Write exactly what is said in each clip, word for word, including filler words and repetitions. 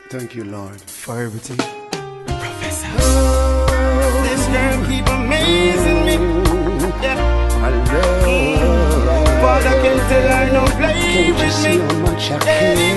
Thank you, Lord, for everything. Professor. Oh, this girl keep amazing me. Yeah. I love you. Father can tell her no play Can't you with see me. how much I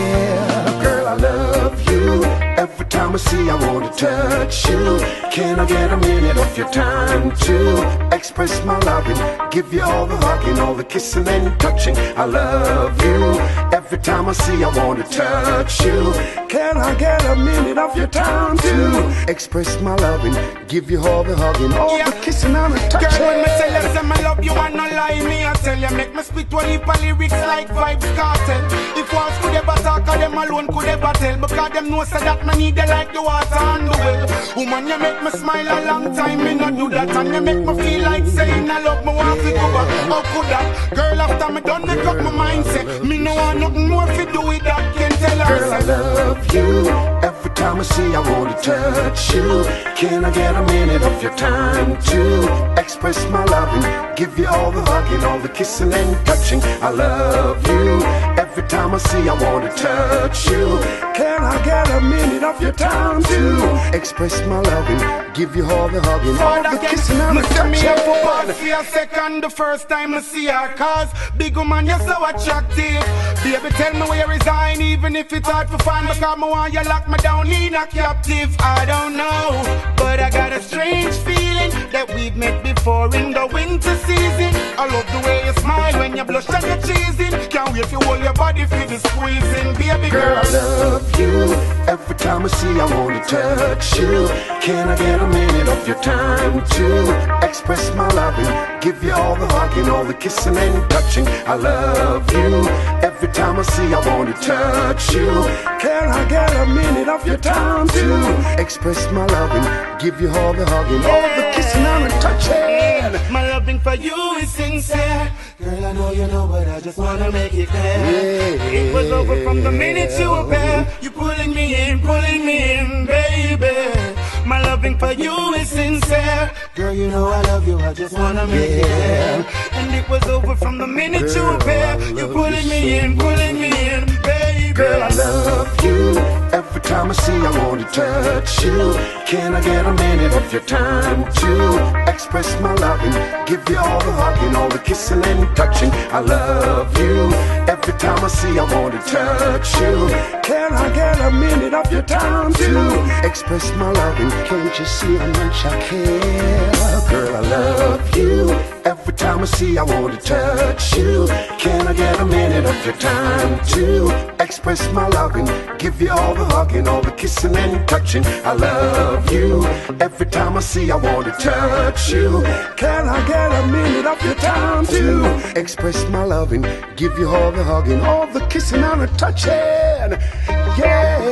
care? Girl, I love you. Every time I see, I want to touch you. Can I get a minute of your time to express my loving? Give you all the hugging, all the kissing and touching. I love you. Every time I see, I want to touch you. Can I get a minute of your time to express my loving? Give you all the hugging, all Yeah. the kissing and the touching. Girl, when me tell you say I love you and no lie, me I tell you make me spit one heap of lyrics like Vybz Kartel. If walls could ever talk, or them alone could ever tell, because them know say that me need you like the water and the well. Woman, you make me smile a long time, me not do that, and you make me feel like saying I love me want to go back. How could that? Girl, after me done make up my mind, say me no want nothing more to do with that. Can tell her, Girl, I love you. Every time I see, I want to touch you. Can I get a minute of your time to express my loving? Give you all the hugging, all the kissing and touching. I love you. Every time I see, I want to touch you. Can I get a minute of your time to express my loving? Give you all the hugging, all the kissing and the touching. me up for pause for a second the first time I see her, cause big woman, you're so attractive. Baby, tell me where you resign, even if it's hard to find, because I want you lock me down in a captive. I don't know, but I got a strange feeling that we've met before in the winter season. I love the way you smile when you blush and you're cheesing. Can't wait to hold your body for the squeezing. Baby girl, Girl, I love you. Every time I see, I want to touch you. Can I get a minute of your time to express my loving? Give you all the hugging, all the kissing and touching. I love you. Every time I see, I want to touch you. Can I get a minute of your time to express my loving? Give you all the hugging, all the kissing and the touching. my loving for you is sincere. Girl, I know you know, but I just wanna make it clear. Yeah. It was over from the minute you appear. You pulling me in, pulling me in, baby. My loving for you is sincere. Girl, you know I love you, I just wanna make it clear. And it was over from the minute you appear. You pulling me in, pulling me in, baby. Girl, I love you. Every time I see, I want to touch you. Can I get a minute of your time to express my loving? Give you all the hugging, all the kissing and touching. I love you. Every time I see, I want to touch you. Can I get a minute of your time to express my loving? Can't you see how much I care? Girl, I love you. Every time I see, I want to touch you. Can I get a minute of your time to express my loving? Give you all the hugging, all the kissing and touching. I love you. Every time I see, I want to touch you. Can I get a minute of your time to express my loving? Give you all the hugging, all the kissing and the touching. Yeah.